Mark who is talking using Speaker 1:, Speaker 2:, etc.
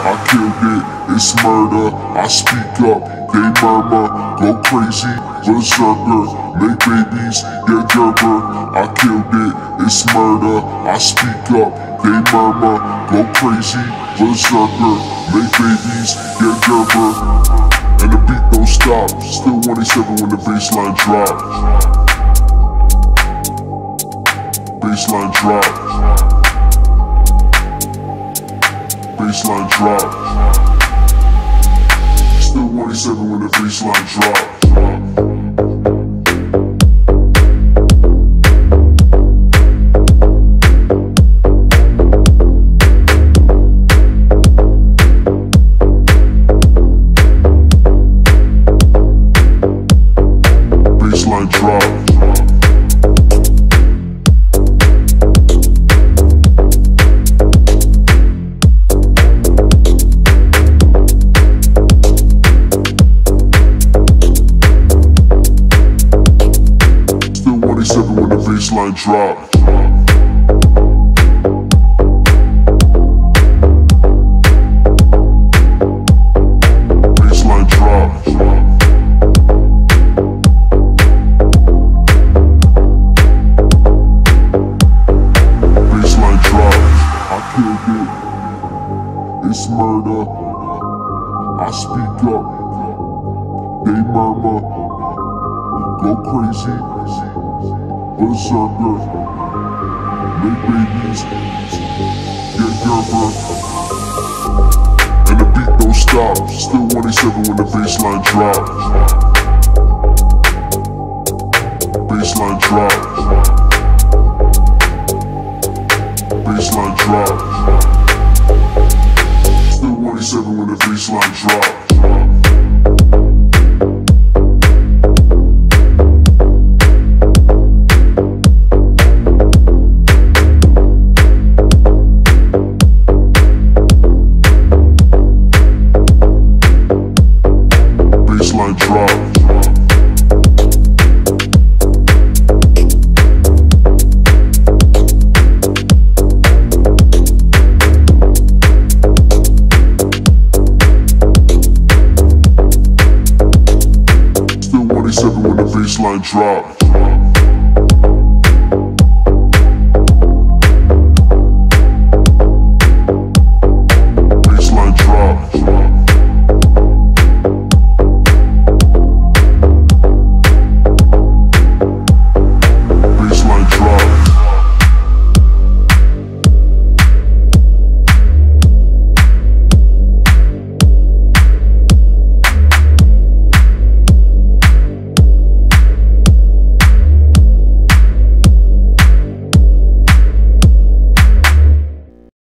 Speaker 1: I killed it, it's murder. I speak up, they murmur, go crazy, berserker, make babies, get gerber. I killed it, it's murder. I speak up, they murmur, go crazy, berserker, make babies, get gerber. And the beat don't stop, still 187 when the bassline drops. Bassline drops. Bassline drops. Still 187 when the bassline drops. Bassline drops. When the bassline drops. Bassline drops. Bassline drops. I killed it. It's murder. I speak up. They murmur. Go crazy. Berserker, make babies, get gerber. And the beat don't stop, still 187 when the bassline drops. Bassline drops. Bassline drops. Still 187 when the bassline drops. Bassline drops. Still 187 when the bassline drops.